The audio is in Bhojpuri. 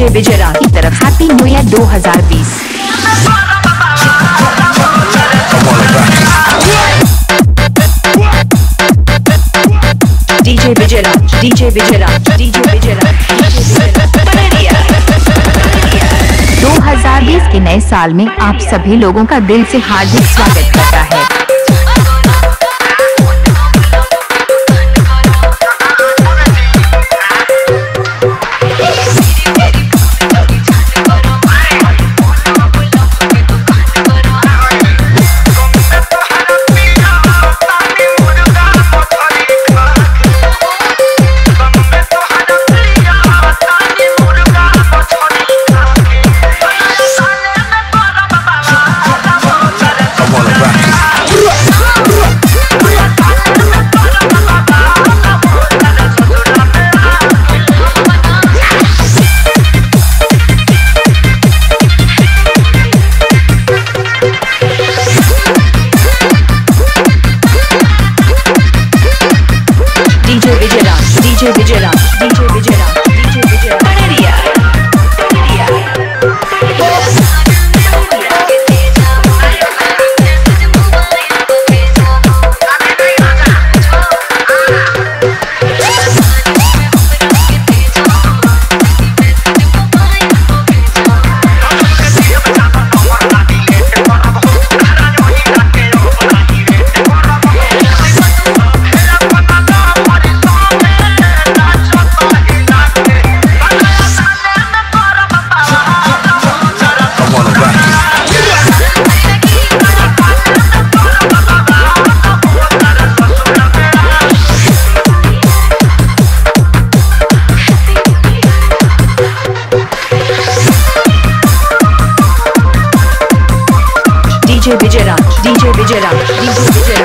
डीजे विजयराज की तरफ happy new year 2020। DJ Vijayraj, DJ Vijayraj, DJ Vijayraj, 2020 के नए साल में आप सभी लोगों का दिल से हार्दिक स्वागत करता है। DJ Vijayraj, DJ Vijayraj, DJ Vijayraj, DJ Vijayraj, DJ Vijayraj, DJ Vijayraj, DJ Vijayraj.